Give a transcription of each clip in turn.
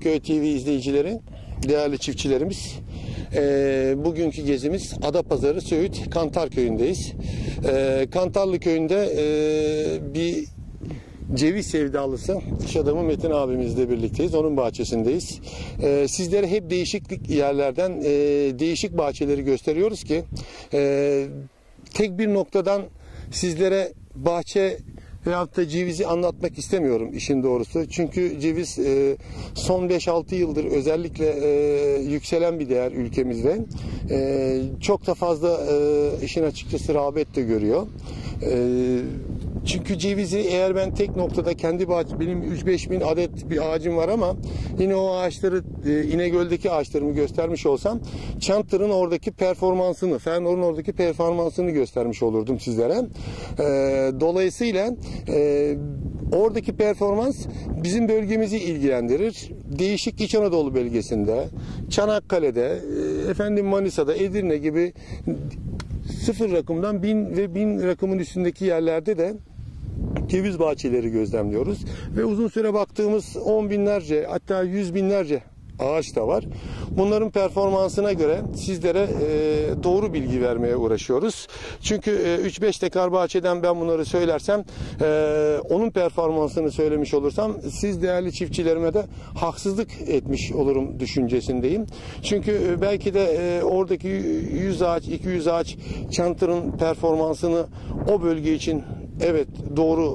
Köy TV izleyicileri, değerli çiftçilerimiz, bugünkü gezimiz Adapazarı Söğüt Kantar Köyü'ndeyiz. Kantarlı Köyü'nde bir ceviz sevdalısı iş adamı Metin abimizle birlikteyiz. Onun bahçesindeyiz. Sizlere hep değişik yerlerden değişik bahçeleri gösteriyoruz ki tek bir noktadan sizlere bahçe veyahut da cevizi anlatmak istemiyorum işin doğrusu. Çünkü ceviz son 5-6 yıldır özellikle yükselen bir değer ülkemizde. Çok da fazla işin açıkçası rağbet de görüyor. Çünkü cevizi eğer ben tek noktada kendi bahçem, benim 3-5 bin adet bir ağacım var ama yine o ağaçları İnegöl'deki ağaçlarımı göstermiş olsam Çantır'ın oradaki performansını, Fernor'un oradaki performansını göstermiş olurdum sizlere. Dolayısıyla oradaki performans bizim bölgemizi ilgilendirir. Değişik İç Anadolu bölgesinde, Çanakkale'de, Manisa'da, Edirne gibi sıfır rakımdan 1000 ve 1000 rakımın üstündeki yerlerde de ceviz bahçeleri gözlemliyoruz. Ve uzun süre baktığımız 10 binlerce hatta 100 binlerce ağaç da var. Bunların performansına göre sizlere doğru bilgi vermeye uğraşıyoruz. Çünkü 3-5 dekar bahçeden ben bunları söylersem onun performansını söylemiş olursam siz değerli çiftçilerime de haksızlık etmiş olurum düşüncesindeyim. Çünkü belki de oradaki 100 ağaç, 200 ağaç Çantır'ın performansını o bölge için evet doğru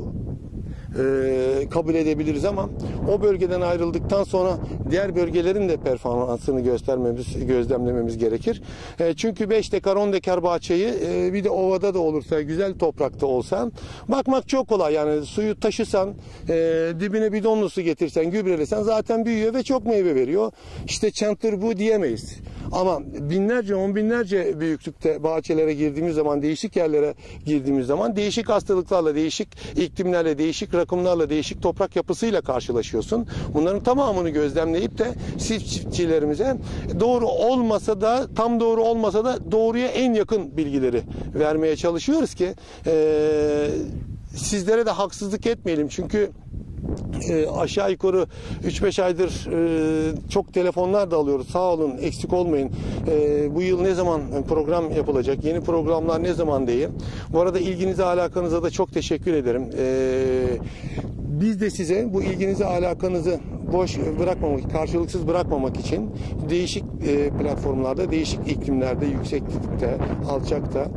kabul edebiliriz ama o bölgeden ayrıldıktan sonra diğer bölgelerin de performansını gözlemlememiz gerekir. Çünkü 5 dekar 10 dekar bahçeyi bir de ovada da olursa, güzel toprakta olsa bakmak çok kolay. Yani suyu taşısan, dibine bidonlu su getirsen, gübrelesen zaten büyüyor ve çok meyve veriyor. İşte Çantır bu diyemeyiz. Ama binlerce, on binlerce büyüklükte bahçelere girdiğimiz zaman, değişik yerlere girdiğimiz zaman değişik hastalıklarla, değişik iklimlerle, değişik rakımlarla, değişik toprak yapısıyla karşılaşıyorsun. Bunların tamamını gözlemleyip de çiftçilerimize doğru olmasa da, tam doğru olmasa da doğruya en yakın bilgileri vermeye çalışıyoruz ki sizlere de haksızlık etmeyelim. Çünkü aşağı yukarı 3-5 aydır çok telefonlar da alıyoruz. Sağ olun, eksik olmayın. Bu yıl ne zaman program yapılacak? Yeni programlar ne zaman diye. Bu arada ilginize, alakanıza da çok teşekkür ederim. Biz de size bu ilginizi, alakanızı boş bırakmamak, karşılıksız bırakmamak için değişik platformlarda, değişik iklimlerde, yükseklikte, alçakta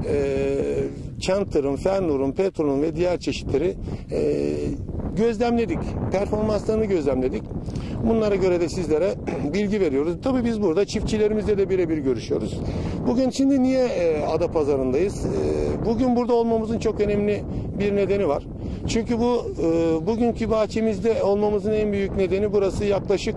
Çantır'ın, Fernor'un, Petro'nun ve diğer çeşitleri gözlemledik. Performanslarını gözlemledik. Bunlara göre de sizlere bilgi veriyoruz. Tabii biz burada çiftçilerimizle de birebir görüşüyoruz. Bugün şimdi niye Adapazarı'ndayız? Bugün burada olmamızın çok önemli bir nedeni var. Çünkü bugünkü bahçemizde olmamızın en büyük nedeni burası yaklaşık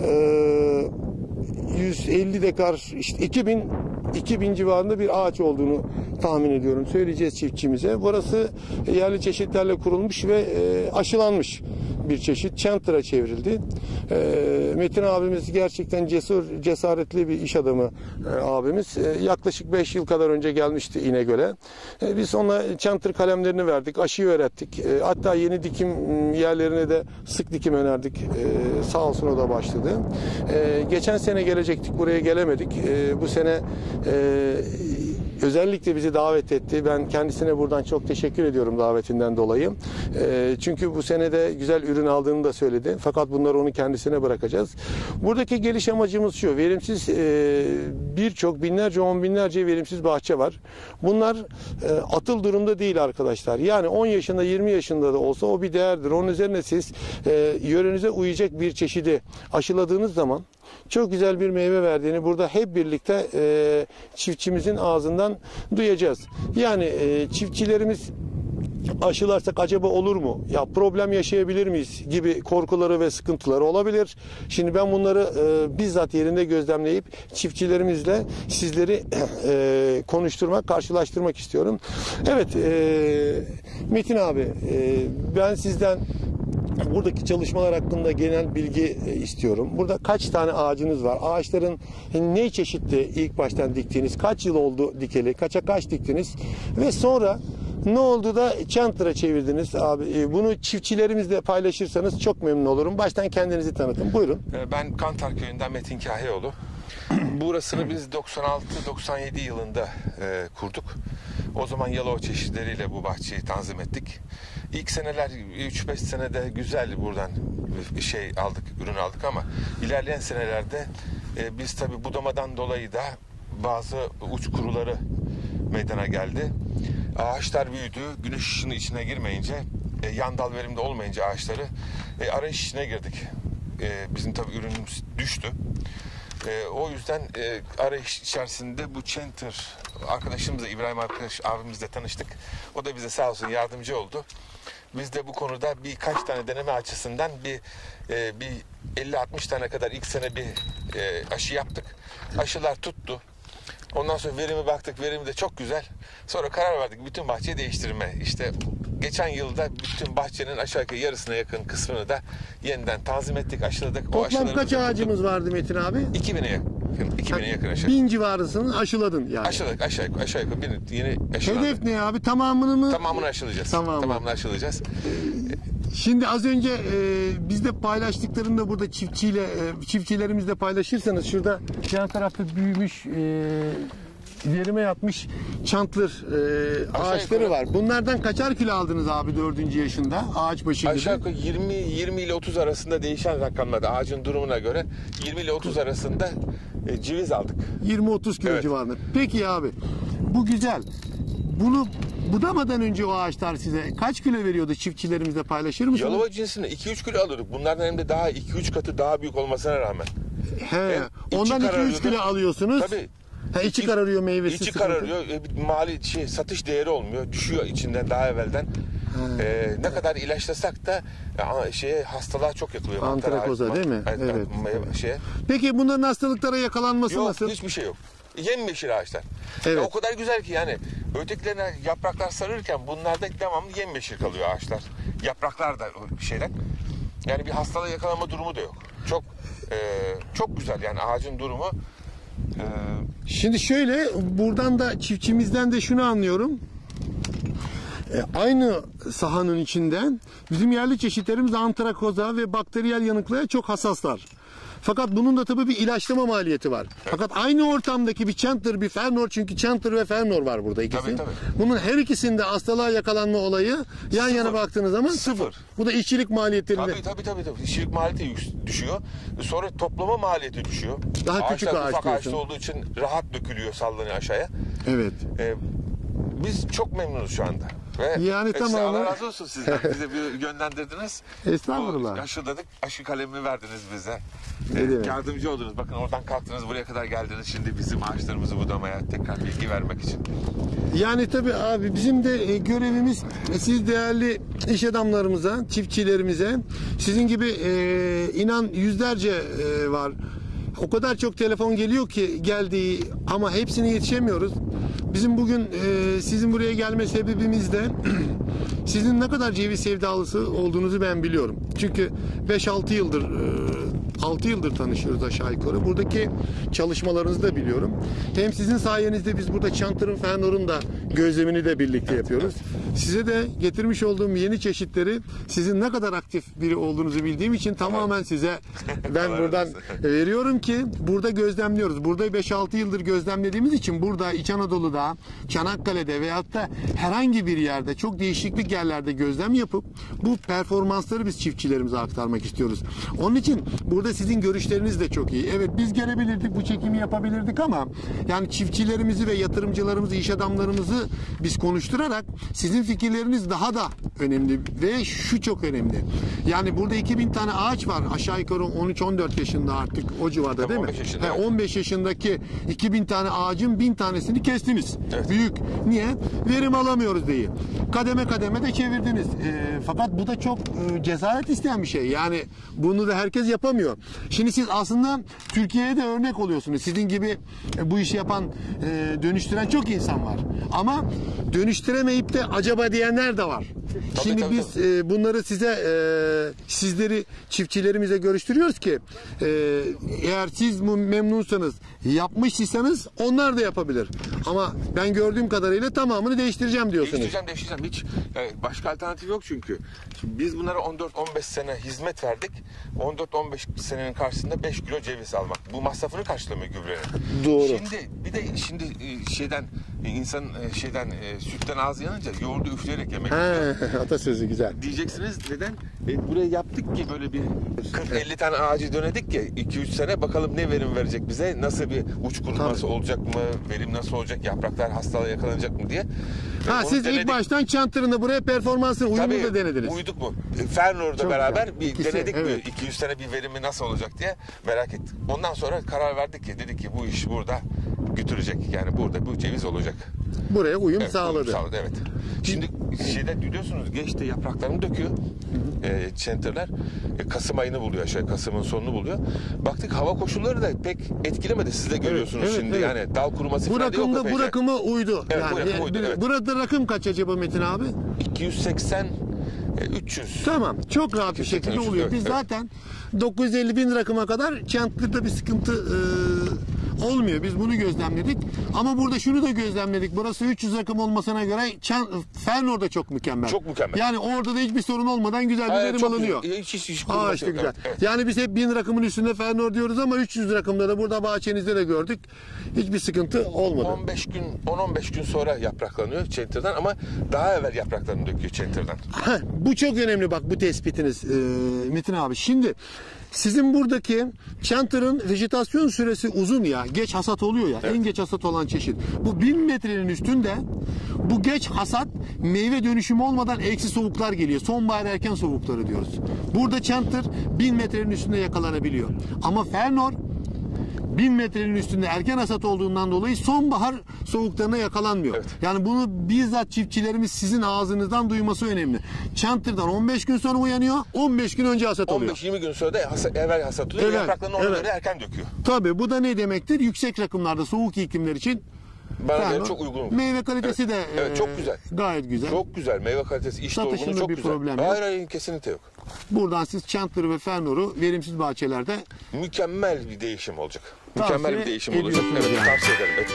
150 dekar, işte 2000 civarında bir ağaç olduğunu tahmin ediyorum. Söyleyeceğiz çiftçimize. Burası yerli çeşitlerle kurulmuş ve aşılanmış bir çeşit. Çantır'a çevrildi. Metin abimiz gerçekten cesaretli bir iş adamı abimiz. Yaklaşık 5 yıl kadar önce gelmişti İnegöl'e. Biz ona Çantır kalemlerini verdik. Aşıyı öğrettik. Hatta yeni dikim yerlerine de sık dikim önerdik. Sağ olsun o da başladı. Geçen sene gelecektik. Buraya gelemedik. Bu sene özellikle bizi davet etti. Ben kendisine buradan çok teşekkür ediyorum davetinden dolayı. Çünkü bu sene de güzel ürün aldığını da söyledi. Fakat bunları onun kendisine bırakacağız. Buradaki geliş amacımız şu. Verimsiz birçok binlerce, on binlerce verimsiz bahçe var. Bunlar atıl durumda değil arkadaşlar. Yani 10 yaşında, 20 yaşında da olsa o bir değerdir. Onun üzerine siz yörenize uyacak bir çeşidi aşıladığınız zaman çok güzel bir meyve verdiğini burada hep birlikte çiftçimizin ağzından duyacağız. Yani çiftçilerimiz aşılarsak acaba olur mu? Ya problem yaşayabilir miyiz? Gibi korkuları ve sıkıntıları olabilir. Şimdi ben bunları bizzat yerinde gözlemleyip çiftçilerimizle sizleri konuşturmak, karşılaştırmak istiyorum. Evet, Metin abi, ben sizden buradaki çalışmalar hakkında genel bilgi istiyorum. Burada kaç tane ağacınız var? Ağaçların ne çeşitli ilk baştan diktiğiniz? Kaç yıl oldu dikeli? Kaça kaç diktiniz? Ve sonra Ne oldu da Çantır'a çevirdiniz abi? Bunu çiftçilerimizle paylaşırsanız çok memnun olurum. Baştan kendinizi tanıtın. Buyurun. Ben Kantar Köyü'nden Metin Kahyaoğlu. Burasını biz 96-97 yılında kurduk. O zaman Yalova çeşitleriyle bu bahçeyi tanzim ettik. İlk seneler 3-5 senede güzel buradan ürün aldık ama ilerleyen senelerde biz tabii budamadan dolayı da bazı uç kuruları meydana geldi. Ağaçlar büyüdü, güneş ışığının içine girmeyince, yan dal verimde olmayınca ağaçları arayış içine girdik. Bizim tabii ürünümüz düştü. O yüzden arayış içerisinde bu Çantır arkadaşımızla, İbrahim abimizle tanıştık. O da bize sağ olsun yardımcı oldu. Biz de bu konuda birkaç tane deneme açısından bir 50-60 tane kadar ilk sene bir aşı yaptık. Aşılar tuttu. Ondan sonra verime baktık. Verimi de çok güzel. Sonra karar verdik bütün bahçeyi değiştirme. İşte geçen yılda bütün bahçenin aşağı yukarı yarısına yakın kısmını da yeniden tanzim ettik, aşıladık. Toplam kaç ağacımız vardı Metin abi? 2000'e yakın. 2000'e yakın aşağı. 1000 civarısını aşıladın yani. Aşıladık aşağı yukarı. Yeni aşıladık. Hedef ne abi? Tamamını mı? Tamamını aşılayacağız. Tamamını aşılayacağız. Şimdi az önce biz de paylaştıklarında burada çiftçilerimizle paylaşırsanız şurada yan tarafta büyümüş verime yatmış çantır ağaçları var. Bunlardan kaçar kilo aldınız abi 4. yaşında ağaç başı gibi? Aşağı yukarı 20 ile 30 arasında değişen rakamlarda ağacın durumuna göre 20 ile 30 arasında ceviz aldık. 20-30 kilo civarında. Peki abi bu güzel. Bunu budamadan önce o ağaçlar size kaç kilo veriyordu, çiftçilerimizle paylaşır mısınız? Yalova cinsinde 2-3 kilo alıyorduk. Bunlardan hem de daha 2-3 katı daha büyük olmasına rağmen. Ondan 2-3 kilo alıyorsunuz. Tabii. İçi kararıyor, meyvesi İçi sıkıntı. kararıyor. Mali satış değeri olmuyor. Düşüyor içinden daha evvelden. Ne kadar ilaçlasak da hastalığa çok yakılıyor. Antrakoza değil mi? Evet. Evet. Peki bunların hastalıklara yakalanması yok, nasıl? Hiçbir şey yok. Yemyeşil ağaçlar. Evet. O kadar güzel ki yani ötekilerine yapraklar sarırken bunlarda devamlı yemyeşil kalıyor ağaçlar. Yapraklar da şeyler. Yani bir hastalığa yakalanma durumu da yok. Çok güzel yani ağacın durumu. Şimdi şöyle buradan da çiftçimizden de şunu anlıyorum. Aynı sahanın içinden bizim yerli çeşitlerimiz antrakoza ve bakteriyel yanıklığa çok hassaslar. Fakat bunun da tabii bir ilaçlama maliyeti var. Evet. Fakat aynı ortamdaki bir Çantır, bir Fernor, çünkü Çantır ve Fernor var burada ikisi. Tabii. Bunun her ikisinde hastalığa yakalanma olayı yan yana baktığınız zaman sıfır. Bu da işçilik maliyetlerinde. Tabii. İşçilik maliyeti düşüyor. Sonra toplama maliyeti düşüyor. Daha küçük ağaç ufak ağaçta olduğu için rahat dökülüyor, sallanıyor aşağıya. Evet. Biz çok memnunuz şu anda. Ve yani tamamen. Allah razı olsun sizden. Bize bir yönlendirdiniz. Estağfurullah. Aşıladık. Aşı kalemini verdiniz bize. Evet. Yardımcı oldunuz. Bakın oradan kalktınız buraya kadar geldiniz. Şimdi bizim ağaçlarımızı budamaya tekrar bilgi vermek için. Yani tabii abi bizim de görevimiz siz değerli iş adamlarımıza, çiftçilerimize, sizin gibi inan yüzlerce var. O kadar çok telefon geliyor ki geldiği ama hepsine yetişemiyoruz. Bizim bugün sizin buraya gelme sebebimiz de sizin ne kadar ceviz sevdalısı olduğunuzu ben biliyorum. Çünkü 5-6 yıldır 6 yıldır tanışıyoruz aşağı yukarı. Buradaki çalışmalarınızı da biliyorum. Hem sizin sayenizde biz burada Çantır'ın, Fernor'un da gözlemini de birlikte yapıyoruz. Size de getirmiş olduğum yeni çeşitleri sizin ne kadar aktif biri olduğunuzu bildiğim için tamamen size ben buradan veriyorum ki burada gözlemliyoruz. Burada 5-6 yıldır gözlemlediğimiz için burada İç Anadolu'da, Çanakkale'de veyahut da herhangi bir yerde çok değişiklik yerlerde gözlem yapıp bu performansları biz çiftçilerimize aktarmak istiyoruz. Onun için burada sizin görüşleriniz de çok iyi. Evet biz gelebilirdik, bu çekimi yapabilirdik ama yani çiftçilerimizi ve yatırımcılarımızı, iş adamlarımızı biz konuşturarak sizin fikirleriniz daha da önemli ve şu çok önemli. Yani burada 2000 tane ağaç var. Aşağı yukarı 13-14 yaşında artık o civarda değil mi? 15 yaşında. 15 yaşındaki 2000 tane ağacın 1000 tanesini kestiniz. Evet. Büyük. Niye? Verim alamıyoruz diye. Kademe kademe de çevirdiniz. Fakat bu da çok cesaret isteyen bir şey. Yani bunu da herkes yapamıyor. Şimdi siz aslında Türkiye'ye de örnek oluyorsunuz. Sizin gibi bu işi yapan, dönüştüren çok insan var. Ama dönüştüremeyip de acaba diyenler de var. Şimdi tabii, biz bunları sizleri çiftçilerimize görüştürüyoruz ki eğer siz memnunsanız, yapmışsanız onlar da yapabilir. Ama ben gördüğüm kadarıyla tamamını değiştireceğim diyorsunuz. Değiştireceğim. Hiç başka alternatif yok çünkü. Şimdi biz bunlara 14-15 sene hizmet verdik. 14-15 senenin karşısında 5 kilo ceviz almak. Bu masrafını karşılamıyor gübrenin. Doğru. Şimdi sütten ağzı yanınca yoğurdu üfleyerek yemek. Atasözü güzel. Diyeceksiniz neden? Buraya yaptık ki böyle bir 40-50 tane ağacı dönedik ki 2-3 sene bakalım ne verim verecek bize, nasıl bir uç kuruması olacak mı, verim nasıl olacak, yapraklar hastalığa yakalanacak mı diye. Siz ilk baştan Çantır'ın buraya performansını uyumlu da denediniz. Uyduk mu? Fernor'da beraber güzel. denedik evet. mi 200 sene bir verimi nasıl olacak diye merak ettik. Ondan sonra karar verdik ki dedik ki bu iş burada götürecek. Yani burada bu ceviz olacak. Buraya uyum Evet, sağladı. Evet. Şimdi biliyorsunuz geçti yapraklarını döküyor. Center'lar. Kasım ayını buluyor Kasım'ın sonunu buluyor. Baktık hava koşulları da pek etkilemedi. Siz de görüyorsunuz evet, şimdi evet. yani dal kuruması Bu falan da yok. rakımda bu rakıma uydu. Evet, bu rakıma uydu, evet. Burada rakım kaç acaba Metin abi? 280 300. Tamam. Çok rahat bir şekilde 300, oluyor. evet, Biz zaten 950.000 rakıma kadar Çantır'da bir sıkıntı olmuyor. Biz bunu gözlemledik. Ama burada şunu da gözlemledik. Burası 300 rakım olmasına göre Fernor da çok mükemmel. Çok mükemmel. Yani orada da hiçbir sorun olmadan güzel bir verim alınıyor. Hiç işte güzel. Evet. Yani biz hep 1000 rakımın üstünde Fernor diyoruz ama 300 rakımda da burada bahçenizde de gördük. Hiçbir sıkıntı olmadı. 10-15 gün sonra yapraklanıyor Center'dan ama daha evvel yapraklarını döküyor Center'dan. Bu çok önemli bak bu tespitiniz Metin abi. Şimdi sizin buradaki Çantır'ın vejetasyon süresi uzun ya. Geç hasat oluyor ya. Evet. En geç hasat olan çeşit. Bu 1000 metrenin üstünde bu geç hasat meyve dönüşümü olmadan eksi soğuklar geliyor. Sonbahar erken soğukları diyoruz. Burada Çantır 1000 metrenin üstünde yakalanabiliyor. Ama Fernor 1000 metrenin üstünde erken hasat olduğundan dolayı sonbahar soğuklarına yakalanmıyor. Evet. Yani bunu bizzat çiftçilerimiz sizin ağzınızdan duyması önemli. Çantır'dan 15 gün sonra uyanıyor, 15 gün önce hasat oluyor. 15-20 gün sonra da evvel hasat oluyor. Evet. Yapraklarını ona göre erken döküyor. Tabii bu da ne demektir? Yüksek rakımlarda soğuk iklimler için bana çok uygun. Meyve kalitesi de çok güzel. Gayet güzel. Çok güzel. Meyve kalitesi, iş dolgunu çok bir güzel. Problem yok. Hayır, kesinlikle yok. Buradan siz Çantır ve Fernor'u verimsiz bahçelerde mükemmel bir değişim olacak. Mükemmel bir değişim olacak. Evet, yani. Tavsiye ederim. Evet.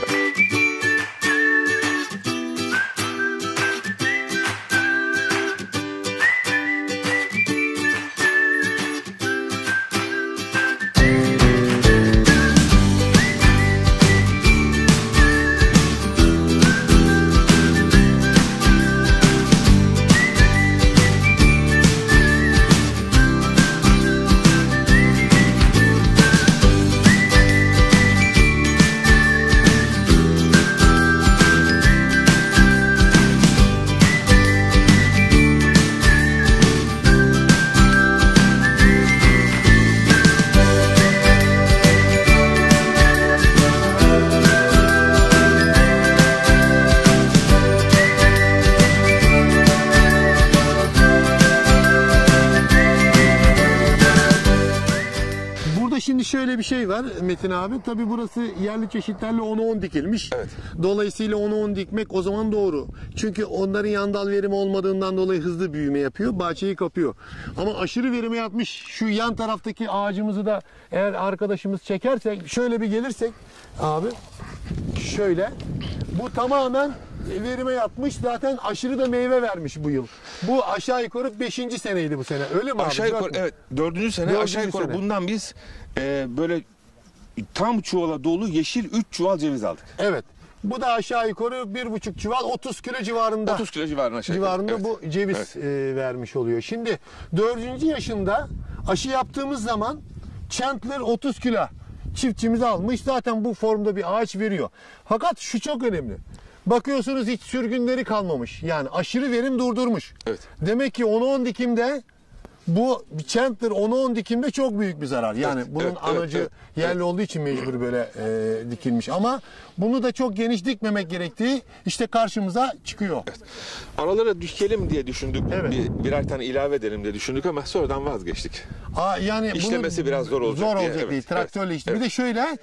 Şimdi şöyle bir şey var Metin abi. Tabii burası yerli çeşitlerle 10-10 dikilmiş. Evet. Dolayısıyla 10-10 dikmek o zaman doğru. Çünkü onların yan dal verimi olmadığından dolayı hızlı büyüme yapıyor. Bahçeyi kapıyor. Ama aşırı verime yatmış şu yan taraftaki ağacımızı da eğer arkadaşımız çekersek, şöyle bir gelirsek abi, şöyle. Bu tamamen verime yatmış. Zaten aşırı da meyve vermiş bu yıl. Bu aşağı yukarı 5. seneydi bu sene. Öyle mi abi? Aşağı yukarı evet. 4. sene aşağı yukarı sene. Bundan biz böyle tam çuvala dolu yeşil 3 çuval ceviz aldık. Evet. Bu da aşağı yukarı 1,5 çuval 30 kilo civarında. 30 kilo civarında evet. Bu ceviz vermiş oluyor. Şimdi 4. yaşında aşı yaptığımız zaman Chandler 30 kilo çiftçimiz almış. Zaten bu formda bir ağaç veriyor. Fakat şu çok önemli. Bakıyorsunuz hiç sürgünleri kalmamış. Yani aşırı verim durdurmuş. Evet. Demek ki 10-10 dikimde bu Chandler 10-10 dikimde çok büyük bir zarar. Yani bunun anacı yerli olduğu için mecbur böyle dikilmiş. Ama bunu da çok geniş dikmemek gerektiği işte karşımıza çıkıyor. Evet. Aralara dikelim diye düşündük. Evet. Birer tane ilave edelim diye düşündük ama sonradan vazgeçtik. Yani İşlemesi biraz zor olacak zor diye. Olacak diye. Traktörle işte. Evet. Bir de şöyle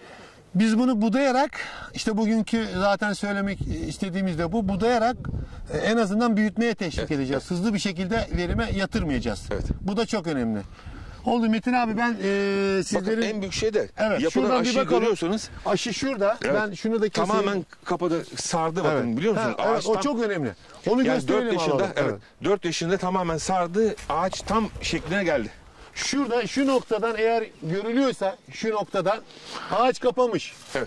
biz bunu budayarak, işte bugünkü zaten söylemek istediğimiz de bu, budayarak en azından büyütmeye teşvik edeceğiz. Hızlı bir şekilde verime yatırmayacağız. Evet. Bu da çok önemli. Oldu Metin abi, ben sizlerin... Bakın en büyük şey de Evet, yapılan şuradan bir aşıyı bakalım. görüyorsunuz. Aşı şurada. Evet. Ben şunu da keseyim. Tamamen kapadı, sardı bakın, Evet. biliyor musunuz? Ha, evet, o Ağaçtan- çok önemli. Onu yani gösterelim 4 yaşında, alalım. evet. 4 yaşında tamamen sardı. Ağaç tam şekline geldi. Şurada şu noktadan eğer görülüyorsa, şu noktadan ağaç kapamış. Evet.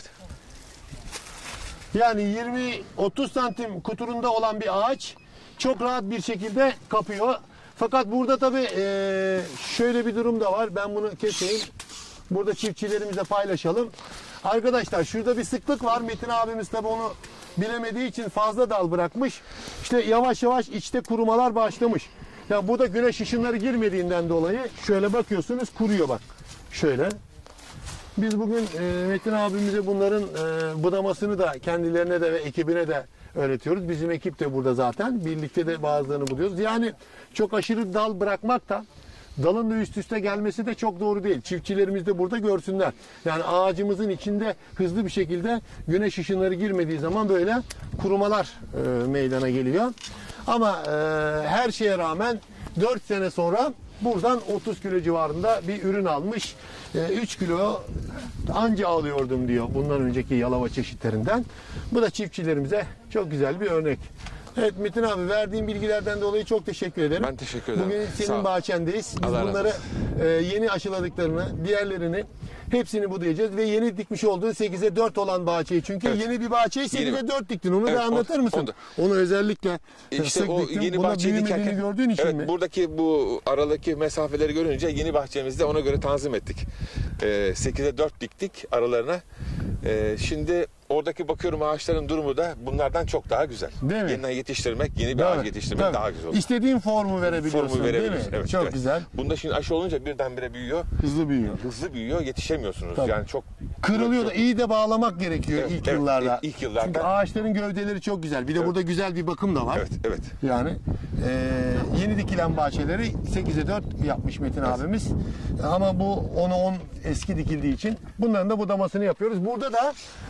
Yani 20-30 santim kuturunda olan bir ağaç çok rahat bir şekilde kapıyor. Fakat burada tabii şöyle bir durum da var. Ben bunu keseyim. Burada çiftçilerimizle paylaşalım. Arkadaşlar şurada bir sıklık var. Metin abimiz tabii onu bilemediği için fazla dal bırakmış. İşte yavaş yavaş içte kurumalar başlamış. Ya burada güneş ışınları girmediğinden dolayı şöyle bakıyorsunuz, kuruyor bak. Şöyle. Biz bugün Metin abimize bunların budamasını da kendilerine de ve ekibine de öğretiyoruz. Bizim ekip de burada zaten. Birlikte de bazılarını buluyoruz. Yani çok aşırı dal bırakmak da, dalın da üst üste gelmesi de çok doğru değil. Çiftçilerimiz de burada görsünler. Yani ağacımızın içinde hızlı bir şekilde güneş ışınları girmediği zaman böyle kurumalar meydana geliyor. Ama her şeye rağmen 4 sene sonra buradan 30 kilo civarında bir ürün almış. 3 kilo anca alıyordum diyor bundan önceki yalava çeşitlerinden. Bu da çiftçilerimize çok güzel bir örnek. Evet Metin abi, verdiğin bilgilerden dolayı çok teşekkür ederim. Ben teşekkür ederim. Bugün Sağ senin ol. bahçendeyiz. Biz Allah razı bunları olsun. yeni aşıladıklarını, diğerlerini hepsini budayacağız ve yeni dikmiş olduğu 8'e 4 olan bahçeyi. Çünkü Evet. yeni bir bahçeyi 8'e 4 diktin. Onu Evet, da anlatır mısın? onu da. Onu özellikle İşte sık o diktin. yeni Buna bahçeyi büyümediğini dikerken, gördüğün için evet, mi? buradaki bu aradaki mesafeleri görünce yeni bahçemizde ona göre tanzim ettik. 8'e 4 diktik aralarına. Şimdi oradaki bakıyorum ağaçların durumu da bunlardan çok daha güzel. Değil mi? Yeniden yetiştirmek, yeni bir ağaç yetiştirmek Tabii. daha güzel olur. İstediğin formu verebiliyorsun, Formu değil mi? verebiliriz. Evet, Çok evet. güzel. Bunda şimdi aşı olunca birdenbire büyüyor. Hızlı büyüyor. Hızlı büyüyor, yetişemiyorsunuz. Tabii. Yani çok Kırılıyor da iyi de bağlamak gerekiyor Evet, ilk evet, yıllarda. ilk yıllarda. Çünkü ağaçların gövdeleri çok güzel. Bir de burada güzel bir bakım da var. Evet, evet. Yani yeni dikilen bahçeleri 8'e 4 yapmış Metin abimiz. Ama bu 10'a 10 eski dikildiği için bunların da budamasını yapıyoruz. Burada da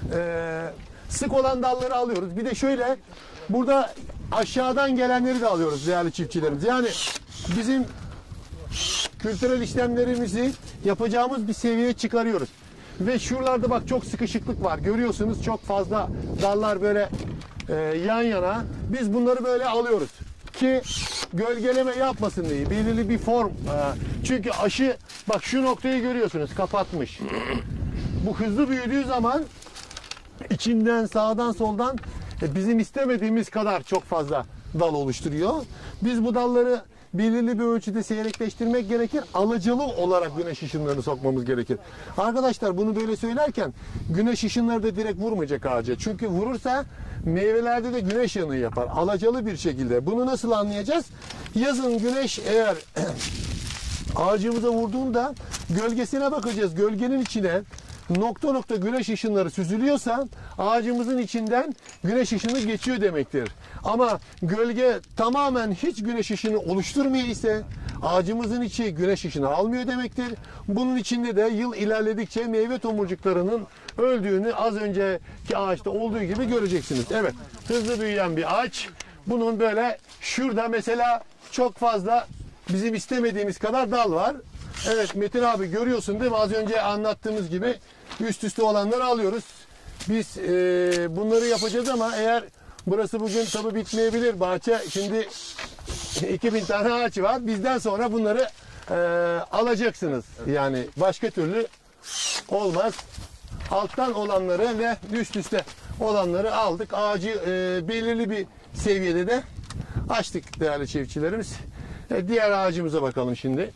sık olan dalları alıyoruz. Bir de şöyle, burada aşağıdan gelenleri de alıyoruz değerli çiftçilerimiz. Yani bizim kültürel işlemlerimizi yapacağımız bir seviyeye çıkarıyoruz. Ve şuralarda bak çok sıkışıklık var. Görüyorsunuz çok fazla dallar böyle yan yana. Biz bunları böyle alıyoruz ki gölgeleme yapmasın diye. Belirli bir form. Çünkü aşı bak şu noktayı görüyorsunuz, kapatmış. Bu hızlı büyüdüğü zaman içinden, sağdan, soldan bizim istemediğimiz kadar çok fazla dal oluşturuyor. Biz bu dalları belirli bir ölçüde seyrekleştirmek gerekir. Alıcılı olarak güneş ışınlarını sokmamız gerekir. Arkadaşlar bunu böyle söylerken güneş ışınları da direkt vurmayacak ağaca. Çünkü vurursa meyvelerde de güneş yanığı yapar. Alacalı bir şekilde. Bunu nasıl anlayacağız? Yazın güneş eğer ağacımıza vurduğunda gölgesine bakacağız. Gölgenin içine nokta nokta güneş ışınları süzülüyorsa ağacımızın içinden güneş ışını geçiyor demektir. Ama gölge tamamen hiç güneş ışını oluşturmuyor ise ağacımızın içi güneş ışını almıyor demektir. Bunun içinde de yıl ilerledikçe meyve tomurcuklarının öldüğünü az önceki ağaçta olduğu gibi göreceksiniz. Evet, hızlı büyüyen bir ağaç. Bunun böyle şurada mesela çok fazla bizim istemediğimiz kadar dal var. Evet Metin abi, görüyorsun değil mi? Az önce anlattığımız gibi üst üste olanları alıyoruz. Biz bunları yapacağız ama eğer burası bugün tabii bitmeyebilir. Bahçe şimdi 2000 tane ağaç var. Bizden sonra bunları alacaksınız. Yani başka türlü olmaz. Alttan olanları ve üst üste olanları aldık. Ağacı belirli bir seviyede de açtık değerli çiftçilerimiz. Diğer ağacımıza bakalım şimdi.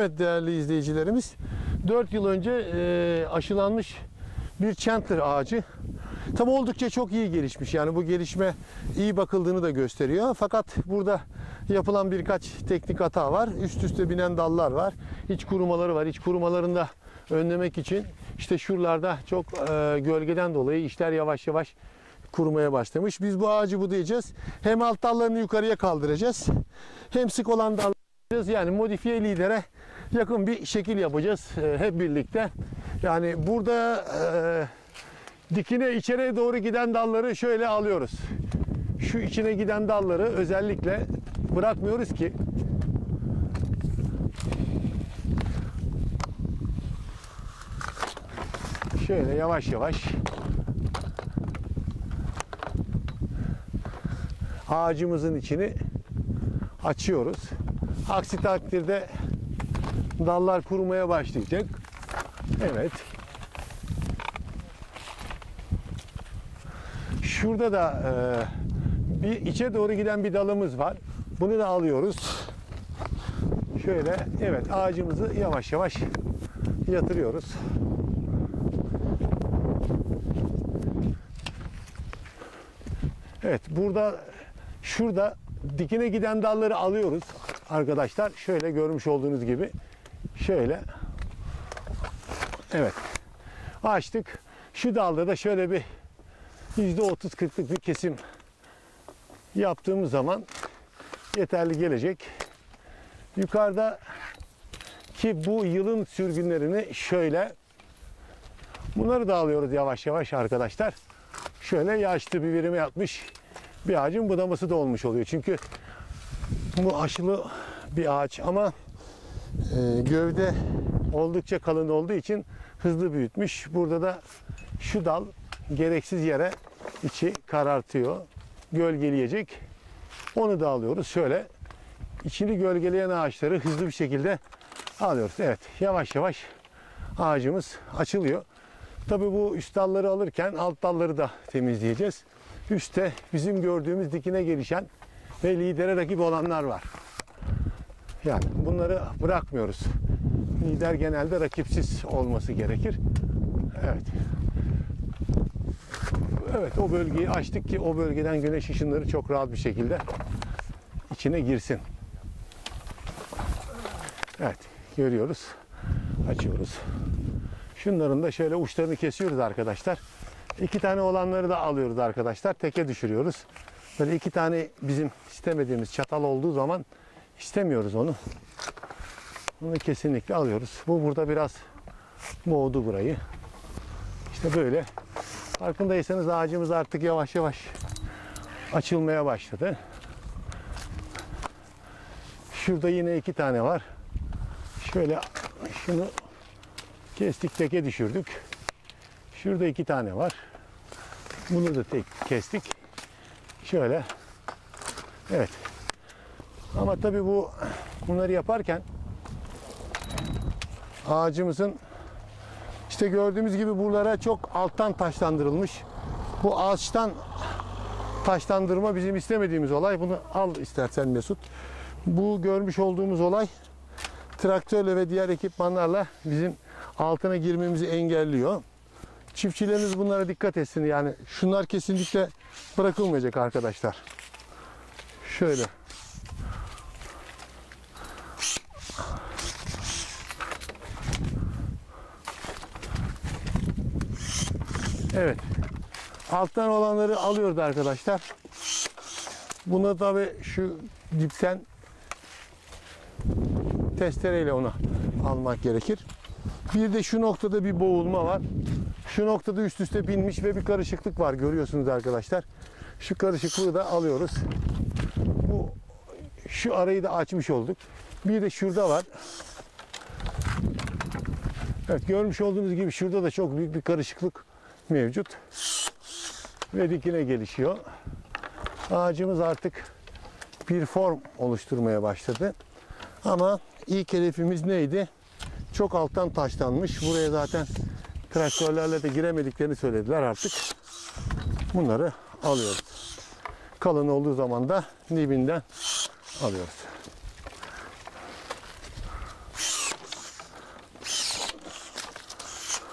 Evet değerli izleyicilerimiz, 4 yıl önce aşılanmış bir Chandler ağacı. Tabi oldukça çok iyi gelişmiş. Yani bu gelişme iyi bakıldığını da gösteriyor. Fakat burada yapılan birkaç teknik hata var. Üst üste binen dallar var. İç kurumaları var. İç kurumalarını da önlemek için işte şuralarda çok gölgeden dolayı işler yavaş yavaş kurumaya başlamış. Biz bu ağacı budayacağız. Hem alt dallarını yukarıya kaldıracağız. Hem sık olan dalları yapacağız. Yani modifiye lidere yakın bir şekil yapacağız hep birlikte. Yani burada dikine içeriye doğru giden dalları şöyle alıyoruz. Şu içine giden dalları özellikle bırakmıyoruz ki şöyle yavaş yavaş ağacımızın içini açıyoruz. Aksi takdirde dallar kurumaya başlayacak. Evet. Şurada da bir içe doğru giden bir dalımız var. Bunu da alıyoruz. Şöyle evet ağacımızı yavaş yavaş yatırıyoruz. Evet şurada dikine giden dalları alıyoruz arkadaşlar. Şöyle görmüş olduğunuz gibi. Şöyle. Evet. Açtık. Şu dalda da şöyle bir %30-40'lık bir kesim yaptığımız zaman yeterli gelecek. Yukarıda ki bu yılın sürgünlerini şöyle bunları da alıyoruz yavaş yavaş arkadaşlar. Şöyle yaşlı bir verime yatmış bir ağacın budaması da olmuş oluyor. Çünkü bu aşılı bir ağaç ama gövde oldukça kalın olduğu için hızlı büyütmüş. Burada da şu dal gereksiz yere içi karartıyor. Gölgeleyecek. Onu da alıyoruz. Şöyle içini gölgeleyen ağaçları hızlı bir şekilde alıyoruz. Evet yavaş yavaş ağacımız açılıyor. Tabii bu üst dalları alırken alt dalları da temizleyeceğiz. Üstte bizim gördüğümüz dikine gelişen ve lidere rakip olanlar var. Yani bunları bırakmıyoruz. Lider genelde rakipsiz olması gerekir. Evet. Evet o bölgeyi açtık ki o bölgeden güneş ışınları çok rahat bir şekilde içine girsin. Evet görüyoruz. Açıyoruz. Şunların da şöyle uçlarını kesiyoruz arkadaşlar. 2 tane olanları da alıyoruz arkadaşlar. Teke düşürüyoruz. Böyle 2 tane bizim istemediğimiz çatal olduğu zaman istemiyoruz onu. Bunu kesinlikle alıyoruz. Bu burada biraz boğdu burayı. İşte böyle. Farkındaysanız ağacımız artık yavaş yavaş açılmaya başladı. Şurada yine 2 tane var. Şöyle şunu kestik, teke düşürdük. Şurada 2 tane var. Bunu da kestik. Şöyle. Evet. Ama tabii bunları yaparken ağacımızın işte gördüğümüz gibi buralara çok alttan taşlandırılmış. Bu ağaçtan taşlandırma bizim istemediğimiz olay. Bunu al istersen Mesut. Bu görmüş olduğumuz olay traktörle ve diğer ekipmanlarla bizim altına girmemizi engelliyor. Çiftçilerimiz bunlara dikkat etsin. Yani şunlar kesinlikle bırakılmayacak arkadaşlar. Şöyle. Evet. Alttan olanları alıyoruz arkadaşlar. Buna tabi şu dipten testereyle onu almak gerekir. Bir de şu noktada bir boğulma var. Şu noktada üst üste binmiş ve bir karışıklık var. Görüyorsunuz arkadaşlar. Şu karışıklığı da alıyoruz. Şu arayı da açmış olduk. Bir de şurada var. Evet görmüş olduğunuz gibi şurada da çok büyük bir karışıklık mevcut. Ve dikine gelişiyor. Ağacımız artık bir form oluşturmaya başladı. Ama ilk hedefimiz neydi? Çok alttan taşlanmış. Buraya zaten traktörlerle de giremediklerini söylediler artık. Bunları alıyoruz. Kalın olduğu zaman da dibinden alıyoruz.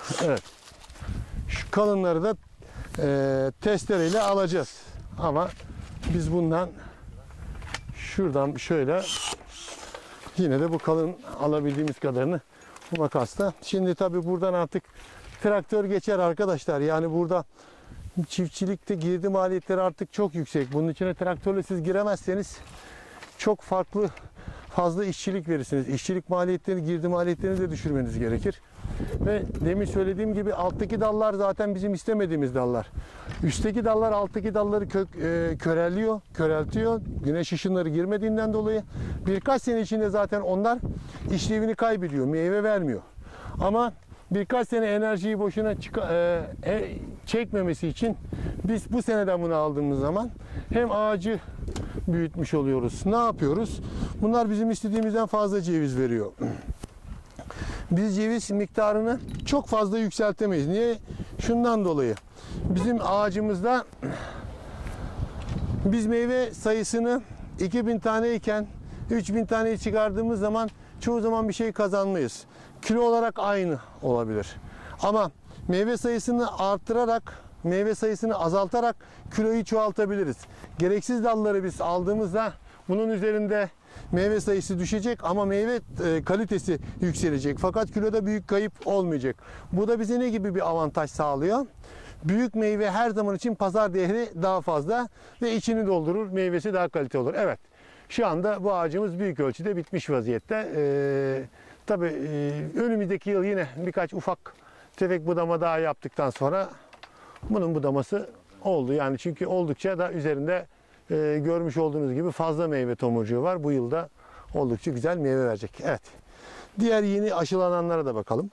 Evet. Şu kalınları da testereyle alacağız. Ama biz bundan şuradan şöyle yine de bu kalın alabildiğimiz kadarını bu makasla. Şimdi tabi buradan artık traktör geçer arkadaşlar. Yani burada çiftçilikte girdi maliyetleri artık çok yüksek. Bunun içine traktörle siz giremezseniz çok fazla işçilik verirsiniz. İşçilik maliyetlerini, girdi maliyetlerini de düşürmeniz gerekir. Ve demin söylediğim gibi alttaki dallar zaten bizim istemediğimiz dallar. Üstteki dallar alttaki dalları köreltiyor. Güneş ışınları girmediğinden dolayı birkaç sene içinde zaten onlar işlevini kaybediyor. Meyve vermiyor. Ama birkaç sene enerjiyi boşuna çekmemesi için biz bu seneden bunu aldığımız zaman hem ağacı büyütmüş oluyoruz. Ne yapıyoruz? Bunlar bizim istediğimizden fazla ceviz veriyor. Biz ceviz miktarını çok fazla yükseltemeyiz. Niye? Şundan dolayı. Bizim ağacımızda biz meyve sayısını 2000 tane iken 3000 taneyi çıkardığımız zaman çoğu zaman bir şey kazanmayız. Kilo olarak aynı olabilir. Ama meyve sayısını arttırarak, meyve sayısını azaltarak kiloyu çoğaltabiliriz. Gereksiz dalları biz aldığımızda bunun üzerinde meyve sayısı düşecek ama meyve kalitesi yükselecek. Fakat kiloda büyük kayıp olmayacak. Bu da bize ne gibi bir avantaj sağlıyor? Büyük meyve her zaman için pazar değeri daha fazla ve içini doldurur, meyvesi daha kaliteli olur. Evet, şu anda bu ağacımız büyük ölçüde bitmiş vaziyette. Tabii önümüzdeki yıl yine birkaç ufak tefek budama daha yaptıktan sonra bunun budaması oldu. Yani çünkü oldukça da üzerinde görmüş olduğunuz gibi fazla meyve tomurcuğu var. Bu yılda oldukça güzel meyve verecek. Evet. Diğer yeni aşılananlara da bakalım.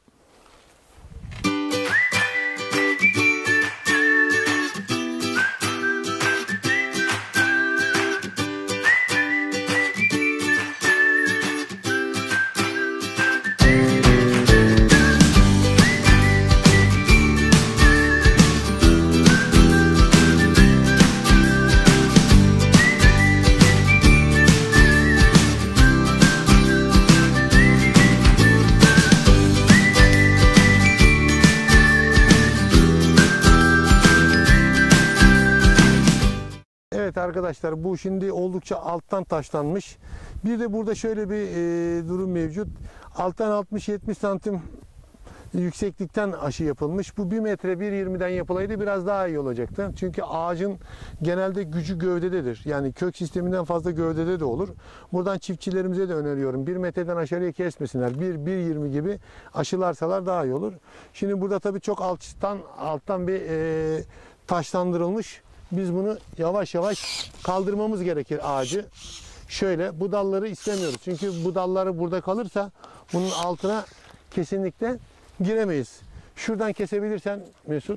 Evet arkadaşlar, bu şimdi oldukça alttan taşlanmış. Bir de burada şöyle bir durum mevcut. Alttan 60-70 santim yükseklikten aşı yapılmış. Bu 1 metre 1.20'den yapılaydı biraz daha iyi olacaktı. Çünkü ağacın genelde gücü gövdededir. Yani kök sisteminden fazla gövdede de olur. Buradan çiftçilerimize de öneriyorum. 1 metreden aşağıya kesmesinler. 1.20 gibi aşılarsalar daha iyi olur. Şimdi burada tabii çok alttan bir taşlandırılmış. Biz bunu yavaş yavaş kaldırmamız gerekir ağacı. Şöyle, bu dalları istemiyoruz. Çünkü bu dalları burada kalırsa bunun altına kesinlikle giremeyiz. Şuradan kesebilirsen Mesut.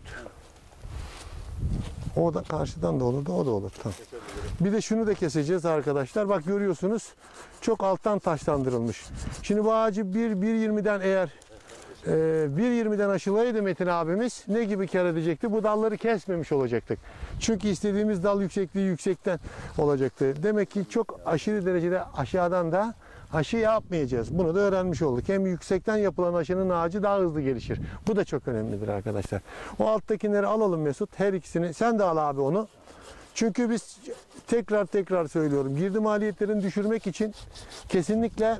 O da karşıdan da olur da o da olur. Tamam. Bir de şunu da keseceğiz arkadaşlar. Bak görüyorsunuz çok alttan taşlandırılmış. Şimdi bu ağacı 1.20'den eğer 1.20'den aşılaydı Metin abimiz ne gibi kar edecekti? Bu dalları kesmemiş olacaktık. Çünkü istediğimiz dal yüksekliği yüksekten olacaktı. Demek ki çok aşırı derecede aşağıdan da aşı yapmayacağız. Bunu da öğrenmiş olduk. Hem yüksekten yapılan aşının ağacı daha hızlı gelişir. Bu da çok önemlidir arkadaşlar. O alttakileri alalım Mesut. Her ikisini. Sen de al abi onu. Çünkü biz tekrar söylüyorum. Girdi maliyetlerini düşürmek için kesinlikle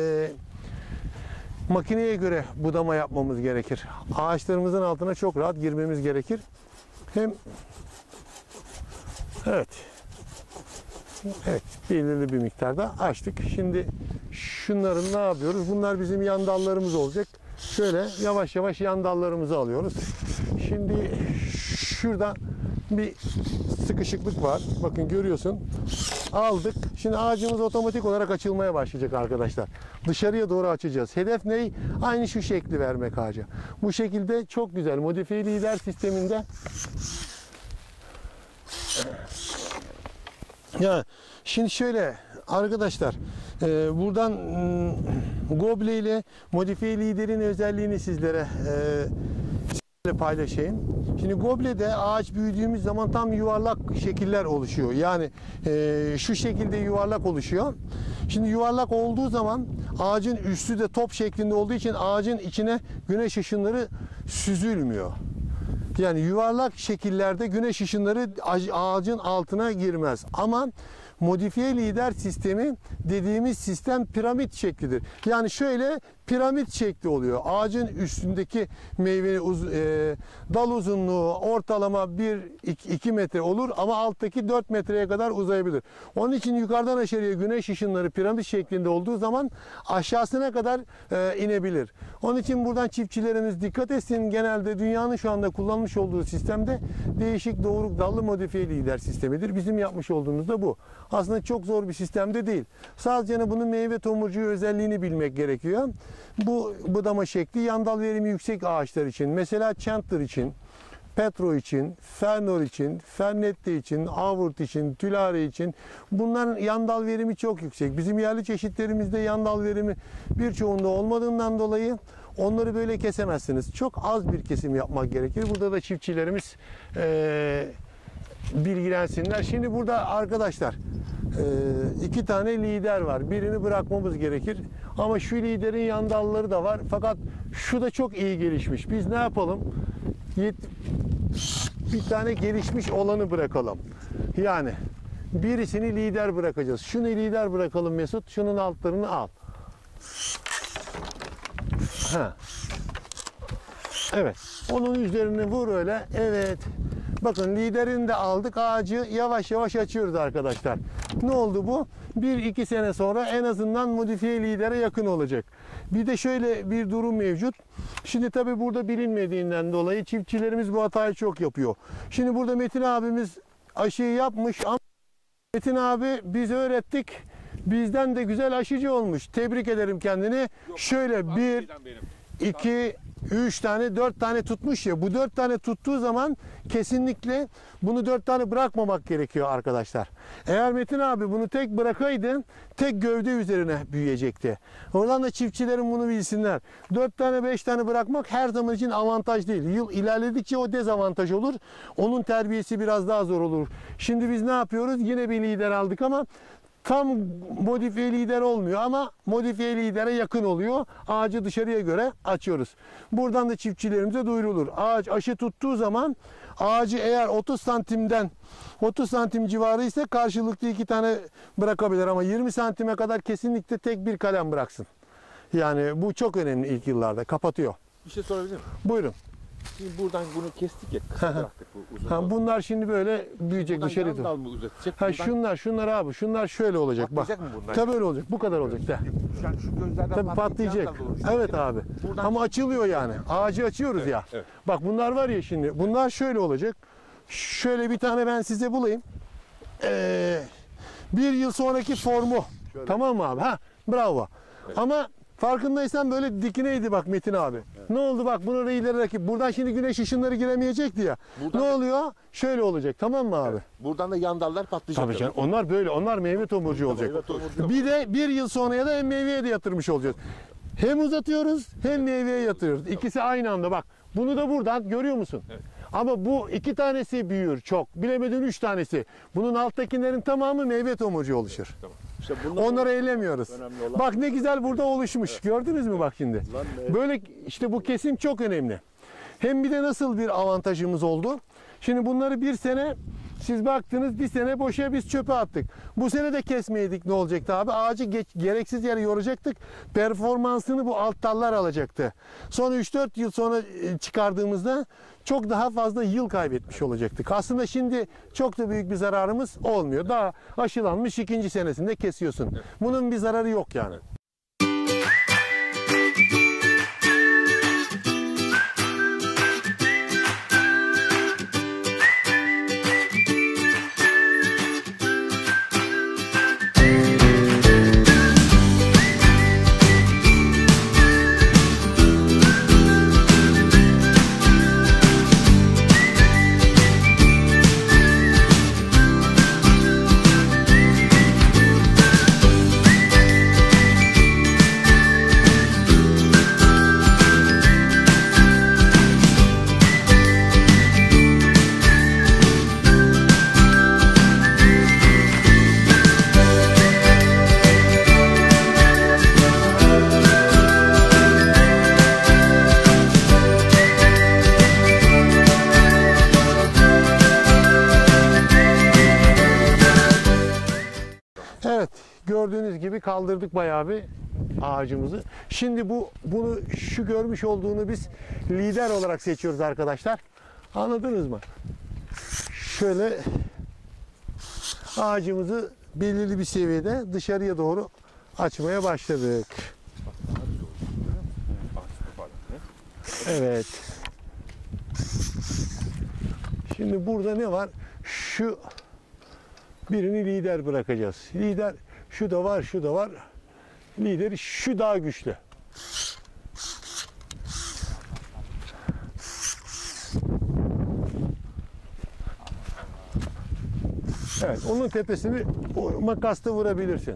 makineye göre budama yapmamız gerekir. Ağaçlarımızın altına çok rahat girmemiz gerekir. Hem evet belirli bir miktarda açtık. Şimdi şunların ne yapıyoruz? Bunlar bizim yan dallarımız olacak. Şöyle yavaş yavaş yan dallarımızı alıyoruz. Şimdi şurada bir sıkışıklık var. Bakın görüyorsun. Aldık. Şimdi ağacımız otomatik olarak açılmaya başlayacak arkadaşlar. Dışarıya doğru açacağız. Hedef ne? Aynı şu şekli vermek ağaca. Bu şekilde çok güzel. Modifiye lider sisteminde ya şimdi şöyle arkadaşlar, buradan Goble ile modifiye liderin özelliğini sizlere paylaşayım. Şimdi Goble'de ağaç büyüdüğümüz zaman tam yuvarlak şekiller oluşuyor. Yani şu şekilde yuvarlak oluşuyor. Şimdi yuvarlak olduğu zaman ağacın üstü de top şeklinde olduğu için ağacın içine güneş ışınları süzülmüyor. Yani yuvarlak şekillerde güneş ışınları ağacın altına girmez. Ama modifiye lider sistemi dediğimiz sistem piramit şeklidir. Yani şöyle piramit şekli oluyor. Ağacın üstündeki meyve dal uzunluğu ortalama 1-2 metre olur ama alttaki 4 metreye kadar uzayabilir. Onun için yukarıdan aşağıya güneş ışınları piramit şeklinde olduğu zaman aşağısına kadar inebilir. Onun için buradan çiftçilerimiz dikkat etsin. Genelde dünyanın şu anda kullanmış olduğu sistemde değişik doğruluk dallı modifiye lider sistemidir. Bizim yapmış olduğumuz da bu. Aslında çok zor bir sistemde değil. Sadece bunun meyve tomurcuğu özelliğini bilmek gerekiyor. Bu budama şekli yan dal verimi yüksek ağaçlar için, mesela Chandler için, Petro için, Fernor için, Fernette için, Avurt için, Tulare için bunların yan dal verimi çok yüksek. Bizim yerli çeşitlerimizde yan dal verimi birçoğunda olmadığından dolayı onları böyle kesemezsiniz. Çok az bir kesim yapmak gerekir. Burada da çiftçilerimiz bilgilensinler. Şimdi burada arkadaşlar 2 tane lider var. Birini bırakmamız gerekir. Ama şu liderin yan dalları da var. Fakat şu da çok iyi gelişmiş. Biz ne yapalım? Bir tane gelişmiş olanı bırakalım. Yani birisini lider bırakacağız. Şunu lider bırakalım Mesut. Şunun altlarını al. Ha. Evet. Onun üzerine vur öyle. Evet. Bakın liderini de aldık. Ağacı yavaş yavaş açıyoruz arkadaşlar. Ne oldu bu? 1-2 sene sonra en azından modifiye lidere yakın olacak. Bir de şöyle bir durum mevcut. Şimdi tabii burada bilinmediğinden dolayı çiftçilerimiz bu hatayı çok yapıyor. Şimdi burada Metin abimiz aşıyı yapmış ama Metin abi biz öğrettik. Bizden de güzel aşıcı olmuş. Tebrik ederim kendini. Şöyle 1, 2, 3 tane 4 tane tutmuş ya, bu 4 tane tuttuğu zaman kesinlikle bunu 4 tane bırakmamak gerekiyor arkadaşlar. Eğer Metin abi bunu tek bırakaydı tek gövde üzerine büyüyecekti. Oradan da çiftçilerin bunu bilsinler. 4 tane 5 tane bırakmak her zaman için avantaj değil. Yıl ilerledikçe o dezavantaj olur. Onun terbiyesi biraz daha zor olur. Şimdi biz ne yapıyoruz? Yine bir lider aldık ama tam modifiye lider olmuyor ama modifiye lidere yakın oluyor. Ağacı dışarıya göre açıyoruz. Buradan da çiftçilerimize duyurulur. Ağaç aşı tuttuğu zaman ağacı eğer 30 santim civarı ise karşılıklı 2 tane bırakabilir ama 20 santime kadar kesinlikle tek bir kalem bıraksın. Yani bu çok önemli ilk yıllarda. Kapatıyor. Bir şey sorabilir miyim? Buyurun. Şimdi buradan bunu kestik ya, kısa bıraktık bu uzun. Bunlar şimdi böyle büyüyecek buradan dışarı. yan dal mı uzatacak? Şunlar abi. Şunlar şöyle olacak. Patlayacak mı bunlar? Tabii öyle olacak. Bu kadar olacak da. Yani şu gözlerden Tabii patlayacak. Evet abi. Buradan ama açılıyor yani. Ağacı açıyoruz ya. Evet. Bak bunlar var ya şimdi. Bunlar şöyle olacak. Şöyle bir tane ben size bulayım. Bir yıl sonraki formu. Şöyle. Tamam mı abi? Bravo. Evet. Ama farkındaysan böyle dikineydi bak Metin abi. Evet. Ne oldu bak bunu ileri rakip. Buradan şimdi güneş ışınları giremeyecekti ya. Buradan ne oluyor? Şöyle olacak, tamam mı abi? Evet. Buradan da yan dallar patlayacak. Tabii canım. Onlar böyle. Onlar meyve tomurcuğu olacak. Bir de bir yıl sonraya da hem meyveye de yatırmış olacağız. Hem uzatıyoruz hem meyveye yatırıyoruz. İkisi aynı anda bak. Bunu da buradan görüyor musun? Evet. Ama bu 2 tanesi büyür çok. Bilemedin 3 tanesi. Bunun alttakilerin tamamı meyve tomurcuğu oluşur. Tamam. İşte onları eylemiyoruz. Bak ne güzel burada oluşmuş. Evet. Gördünüz mü bak şimdi? Böyle işte bu kesim çok önemli. Hem bir de nasıl bir avantajımız oldu? Şimdi bunları bir sene siz baktınız, bir sene boşa biz çöpe attık. Bu sene de kesmeydik, ne olacaktı abi? Ağacı gereksiz yere yoracaktık. Performansını bu alt dallar alacaktı. Sonra 3-4 yıl sonra çıkardığımızda çok daha fazla yıl kaybetmiş olacaktık. Aslında şimdi çok da büyük bir zararımız olmuyor. Daha aşılanmış 2. senesinde kesiyorsun. Bunun bir zararı yok yani. kaldırdık bayağı bir ağacımızı. Şimdi bunu şu görmüş olduğunu biz lider olarak seçiyoruz arkadaşlar. Anladınız mı? Şöyle ağacımızı belirli bir seviyede dışarıya doğru açmaya başladık. Evet. Şimdi burada ne var? Şu birini lider bırakacağız. Lider şu da var, şu da var. Lideri şu daha güçlü. Evet, onun tepesini makasla vurabilirsin.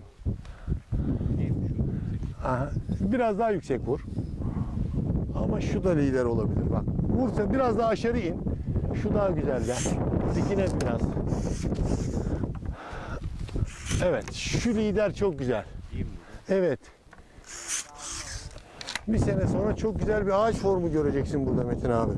Aha, biraz daha yüksek vur. Ama şu da lider olabilir bak. Vursa biraz daha aşağı in. Şu daha güzel gel. Dikine biraz. Evet, şu lider çok güzel. Evet. Bir sene sonra çok güzel bir ağaç formu göreceksin burada Metin abi.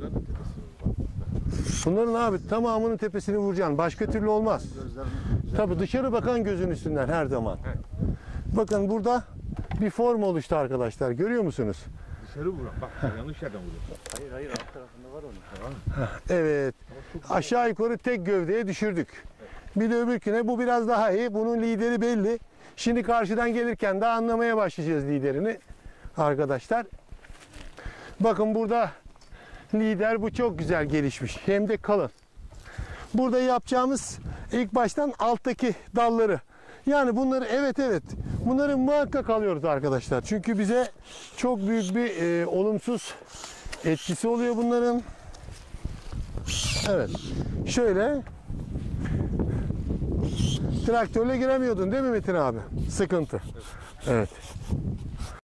Bunların abi tamamının tepesini vuracaksın. Başka türlü olmaz. Tabii dışarı bakan gözün üstünden her zaman. Bakın burada bir form oluştu arkadaşlar. Görüyor musunuz? Dışarı vuran. Bak yanlış yerden vuruyor. Hayır alt tarafında var onun. Evet. Aşağı yukarı tek gövdeye düşürdük. Bir de öbürküne bu biraz daha iyi. Bunun lideri belli. Şimdi karşıdan gelirken de anlamaya başlayacağız liderini arkadaşlar. Bakın burada lider bu çok güzel gelişmiş. Hem de kalın. Burada yapacağımız ilk baştan alttaki dalları. Yani bunları evet bunları muhakkak alıyoruz arkadaşlar. Çünkü bize çok büyük bir olumsuz etkisi oluyor bunların. Evet. Şöyle traktörle giremiyordun değil mi Metin abi? Sıkıntı. Evet.